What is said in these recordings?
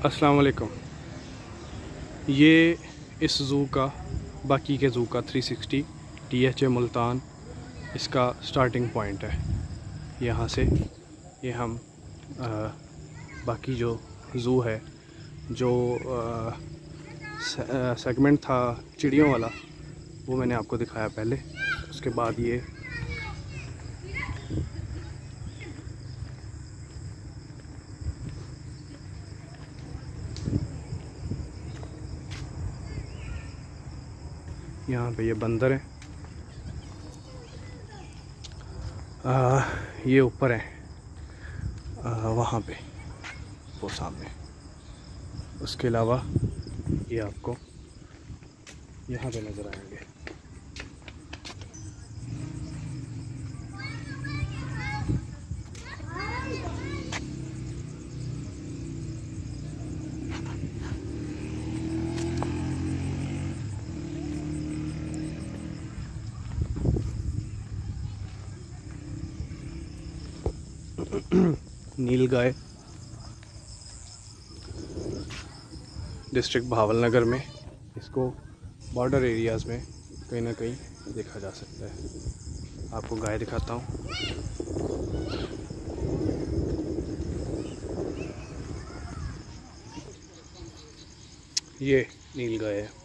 अस्सलाम वालेकुम। ये इस ज़ू का बाकी के ज़ू का 360 THA मुल्तान इसका स्टार्टिंग पॉइंट है। यहाँ से ये हम बाकी जो ज़ू है, जो सेगमेंट था चिड़ियों वाला, वो मैंने आपको दिखाया पहले। उसके बाद ये यहाँ पे ये बंदर हैं, ये ऊपर है वहाँ पे वो सामने। उसके अलावा ये आपको यहाँ पे नज़र आएंगे। नीलगाय डिस्ट्रिक्ट भावलनगर में, इसको बॉर्डर एरियाज़ में कहीं ना कहीं देखा जा सकता है। आपको गाय दिखाता हूँ। ये नीलगाय है।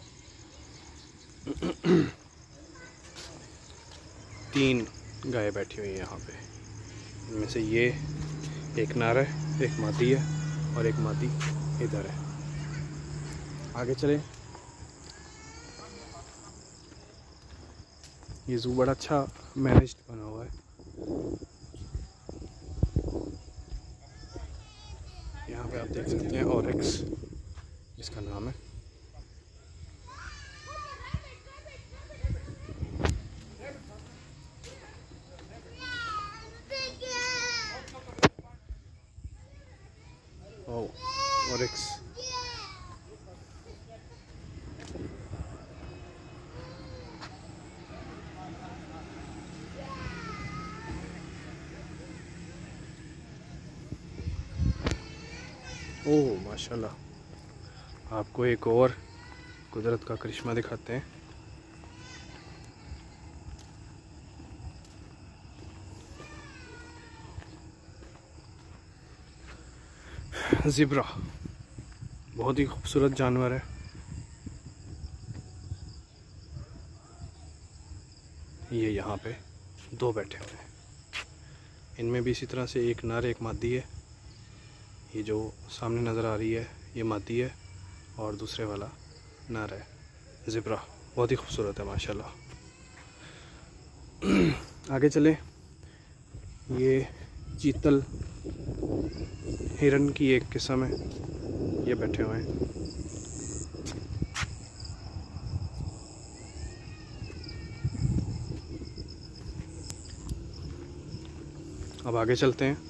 3 गाय बैठी हुई है यहाँ पे। इनमें से ये एक नर है, एक मादी है और एक मादी इधर है। आगे चले। ये ज़ू बड़ा अच्छा मैनेज्ड बना हुआ है। यहाँ पे आप देख सकते हैं ऑरिक्स इसका नाम है। ऑरिक्स ओह माशाल्लाह। आपको एक और कुदरत का करिश्मा दिखाते हैं। ज़ेब्रा बहुत ही खूबसूरत जानवर है। ये यहाँ पे 2 बैठे हुए हैं। इनमें भी इसी तरह से एक नर एक मादी है। ये जो सामने नज़र आ रही है ये मादी है और दूसरे वाला नर है। ज़ेब्रा बहुत ही खूबसूरत है माशाल्लाह। आगे चले। ये चीतल हिरन की एक किस्म है, ये बैठे हुए हैं। अब आगे चलते हैं।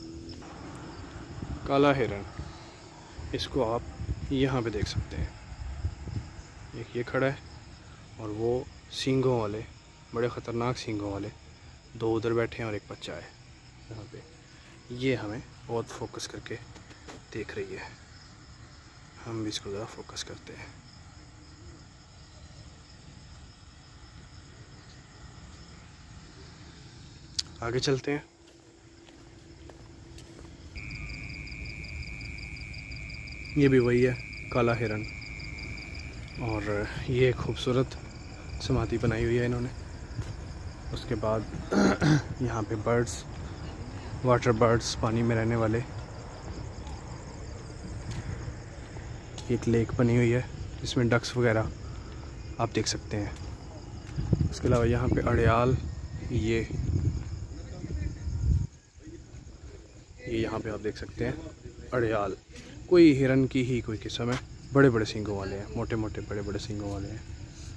काला हिरन, इसको आप यहाँ पे देख सकते हैं। एक ये खड़ा है और वो सींगों वाले, बड़े ख़तरनाक सींगों वाले 2 उधर बैठे हैं और एक बच्चा है यहाँ पे। ये हमें बहुत फोकस करके देख रही है। हम भी इसको ज़रा फोकस करते हैं। आगे चलते हैं। ये भी वही है, काला हिरन। और ये खूबसूरत समाधि बनाई हुई है इन्होंने। उसके बाद यहाँ पे बर्ड्स, वाटर बर्ड्स, पानी में रहने वाले। एक लेक बनी हुई है जिसमें डक्स वगैरह आप देख सकते हैं। उसके अलावा यहाँ पे अड़याल, ये यहाँ पे आप देख सकते हैं अड़याल। कोई हिरन की ही कोई किस्म है, बड़े बड़े सींगों वाले हैं, मोटे मोटे बड़े बड़े सींगों वाले हैं।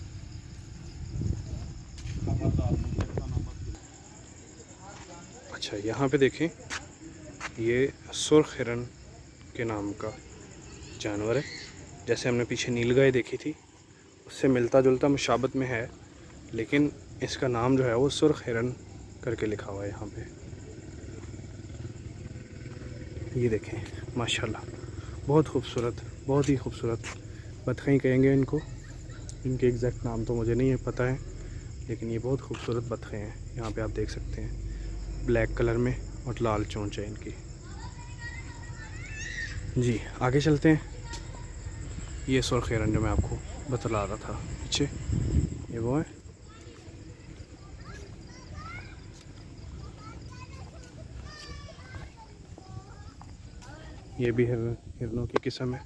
अच्छा, यहाँ पे देखें, ये सुर्ख हिरन के नाम का जानवर है। जैसे हमने पीछे नीलगाय देखी थी उससे मिलता जुलता मुशाबत में है, लेकिन इसका नाम जो है वो सुर्ख हिरन करके लिखा हुआ है यहाँ पे। ये देखें माशाल्लाह, बहुत खूबसूरत, बहुत ही खूबसूरत बतखें कहेंगे इनको। इनके एग्जैक्ट नाम तो मुझे नहीं है पता है, लेकिन ये बहुत खूबसूरत बतखें हैं। यहाँ पे आप देख सकते हैं ब्लैक कलर में और लाल चोंच है इनकी। जी आगे चलते हैं। ये सुर्ख हिरन जो मैं आपको बतला रहा था पीछे, ये वो है। ये भी हिरनों की किस्म है।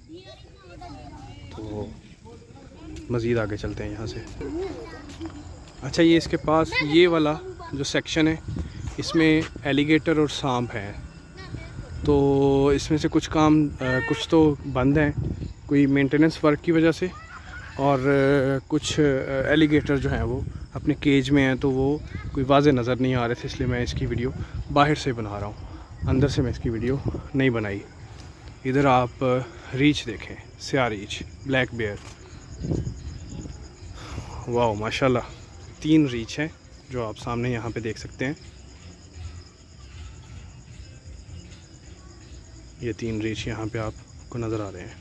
तो मज़ीद आगे चलते हैं यहाँ से। अच्छा, ये इसके पास ये वाला जो सेक्शन है, इसमें एलिगेटर और सांप है। तो इसमें से कुछ काम कुछ तो बंद हैं, कोई मेंटेनेंस वर्क की वजह से, और कुछ एलिगेटर जो हैं वो अपने केज में हैं, तो वो कोई वाज़े नज़र नहीं आ रहे थे, इसलिए मैं इसकी वीडियो बाहर से बना रहा हूँ, अंदर से मैं इसकी वीडियो नहीं बनाई। इधर आप रीछ देखें, स्याह रीछ, ब्लैक बेयर। वाह माशाल्लाह, 3 रीछ हैं जो आप सामने यहाँ पे देख सकते हैं। ये 3 रीछ यहाँ पे आपको नज़र आ रहे हैं।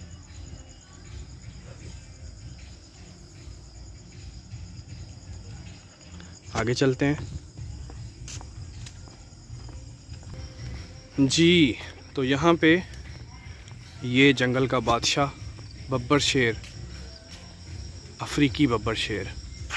आगे चलते हैं जी। तो यहाँ पे ये जंगल का बादशाह बब्बर शेर, अफ्रीकी बब्बर शेर,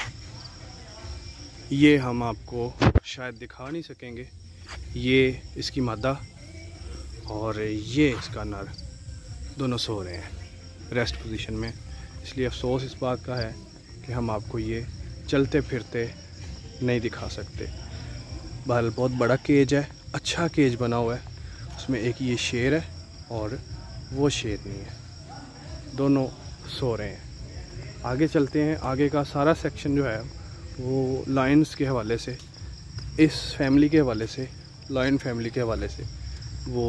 ये हम आपको शायद दिखा नहीं सकेंगे। ये इसकी मादा और ये इसका नर दोनों सो रहे हैं रेस्ट पोजीशन में। इसलिए अफसोस इस बात का है कि हम आपको ये चलते फिरते नहीं दिखा सकते। बहरहाल बहुत बड़ा केज है, अच्छा केज बना हुआ है। उसमें एक ये शेर है और वो शेर नहीं है, दोनों सो रहे हैं। आगे चलते हैं। आगे का सारा सेक्शन जो है वो लायंस के हवाले से, इस फैमिली के हवाले से, लायन फैमिली के हवाले से वो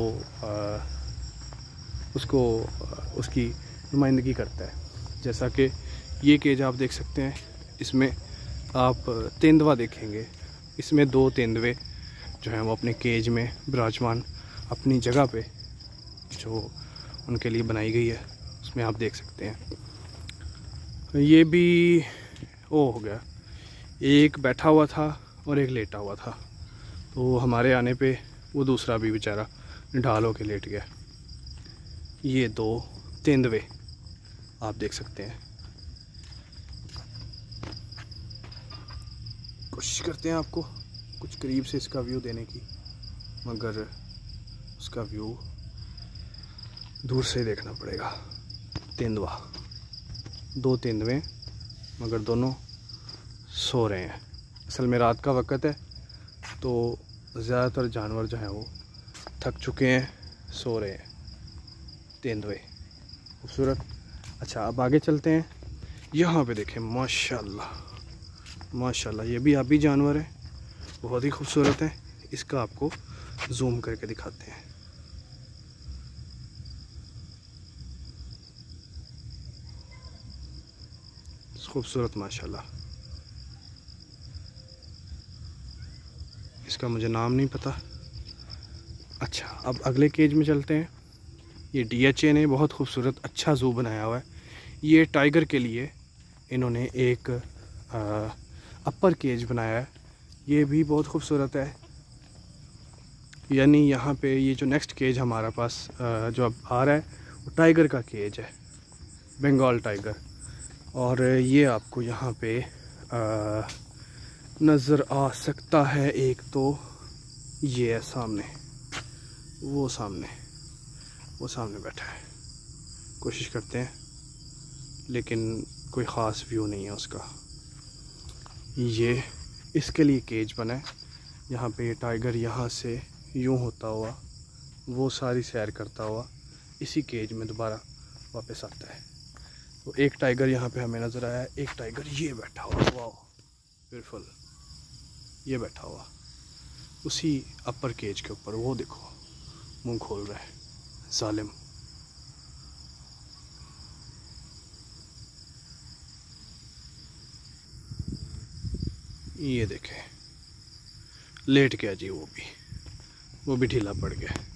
उसकी नुमाइंदगी करता है। जैसा कि ये केज आप देख सकते हैं, इसमें आप तेंदुआ देखेंगे। इसमें 2 तेंदुए जो हैं वो अपने केज में विराजमान अपनी जगह पे जो उनके लिए बनाई गई है उसमें आप देख सकते हैं। ये भी ओ हो गया, एक बैठा हुआ था और एक लेटा हुआ था, तो हमारे आने पे वो दूसरा भी बेचारा ढाल होके लेट गया। ये 2 तेंदुए आप देख सकते हैं। कोशिश करते हैं आपको कुछ करीब से इसका व्यू देने की, मगर उसका व्यू दूर से देखना पड़ेगा। तेंदुआ, 2 तेंदुए, मगर दोनों सो रहे हैं। असल में रात का वक़्त है, तो ज़्यादातर जानवर जो हैं वो थक चुके हैं, सो रहे हैं। तेंदुए खूबसूरत। अच्छा, अब आगे चलते हैं। यहाँ पे देखें, माशाल्लाह माशाल्लाह, ये भी आबी जानवर है, बहुत ही खूबसूरत है। इसका आपको जूम करके दिखाते हैं। खूबसूरत माशाल्लाह। इसका मुझे नाम नहीं पता। अच्छा, अब अगले केज में चलते हैं। ये DHA ने बहुत खूबसूरत अच्छा जू बनाया हुआ है। ये टाइगर के लिए इन्होंने एक अपर केज बनाया है, ये भी बहुत खूबसूरत है। यानी यहाँ पे ये जो नेक्स्ट केज हमारा पास जो अब आ रहा है वो टाइगर का केज है, बंगाल टाइगर। और ये आपको यहाँ पे नज़र आ सकता है। एक तो ये है सामने, वो सामने बैठा है। कोशिश करते हैं, लेकिन कोई ख़ास व्यू नहीं है उसका। ये इसके लिए केज बना है। यहाँ पे ये टाइगर यहाँ से यूँ होता हुआ वो सारी सैर करता हुआ इसी केज में दोबारा वापस आता है। तो एक टाइगर यहाँ पे हमें नज़र आया, एक टाइगर ये बैठा हुआ, वाह ब्यूटीफुल, ये बैठा हुआ उसी अपर केज के ऊपर। वो देखो मुंह खोल रहा है, जालिम। ये देखे लेट गया जी, वो भी ढीला पड़ गया।